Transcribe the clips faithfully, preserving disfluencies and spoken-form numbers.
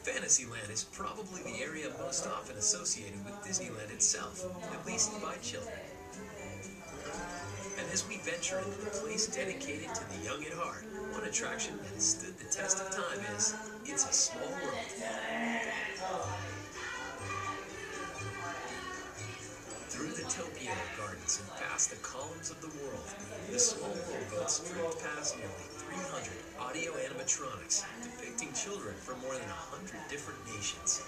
Fantasyland is probably the area most often associated with Disneyland itself, at least by children. And as we venture into the place dedicated to the young at heart, one attraction that has stood the test of time is It's a Small World. Through the topiary gardens and past the columns of the world, the Small World boats drift past nearly three hundred audio animatronics depicting children from more than one hundred different nations.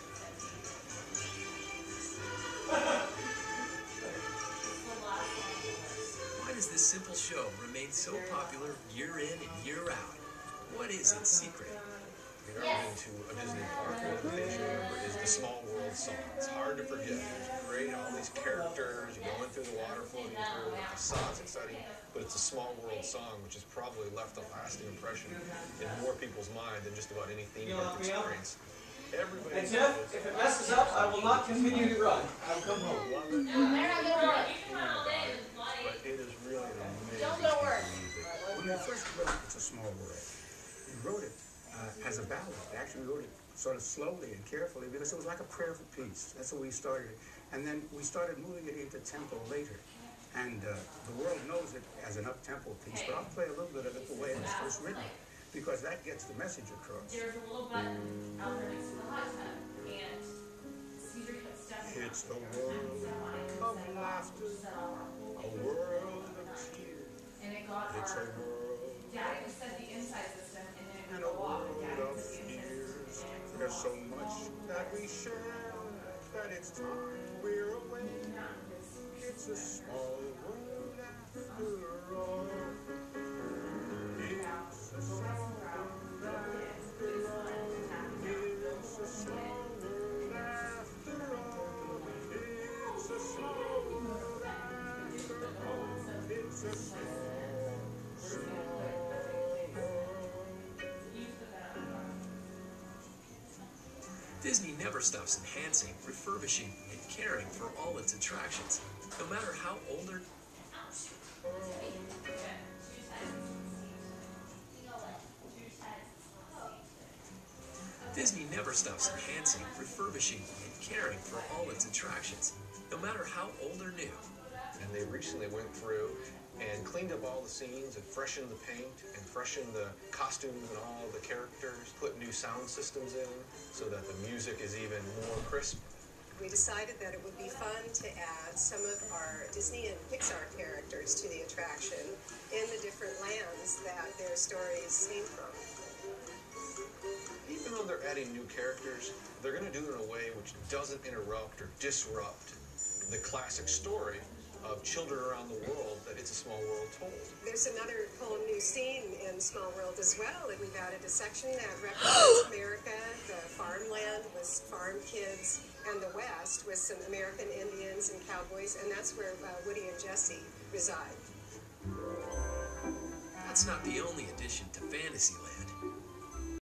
Why does this simple show remain so popular year in and year out? What is its secret? If you've ever been to a Disney park, one of the things you remember is the Small World song. It's hard to forget. It's great, all these characters, you're going through the water, floating through, the facade's exciting, but it's a Small World song, which has probably left a lasting impression in more people's mind than just about any theme park experience. Everybody and Jeff, if it messes up, I will not continue to run. I'll come home. Love it. No, they're not gonna run. You can run all day. But it is really an amazing Don't go to work. music. When we first wrote It's a Small World, we wrote it uh, as a ballad. We actually wrote it sort of slowly and carefully because it was like a prayer for peace. That's how we started it. And then we started moving it into tempo later. And uh, the world knows it as an up-tempo piece, but I'll play a little bit of it the way it was first written, because that gets the message across. There's a little button out there next to the hot tub, and Caesar kept stepping It's the world of laughter, a world of tears. and it got It's our a world daddy would set the inside system, and then it and would a go off. world Daddy of would set the inside fears. system, and it would There's go so off. much that we share that it's time we're away. It's a small world after all. It's a small world after all. It's a small world after all. It's a small world after all. It's a small, small world. Disney never stops enhancing, refurbishing, and caring for all its attractions, no matter how old or Disney never stops enhancing, refurbishing, and caring for all its attractions, no matter how old or new. And they recently went through and cleaned up all the scenes and freshened the paint and freshened the costumes and all the characters, put new sound systems in so that the music is even more crisp. We decided that it would be fun to add some of our Disney and Pixar characters to the attraction in the different lands that their stories came from. Even though they're adding new characters, they're going to do it in a way which doesn't interrupt or disrupt the classic story of children around the world that It's a Small World told. There's another whole new scene in Small World as well, and we've added a section that represents America, the farmland with farm kids, and the West with some American Indians and cowboys, and that's where uh, Woody and Jesse reside. That's not the only addition to Fantasyland.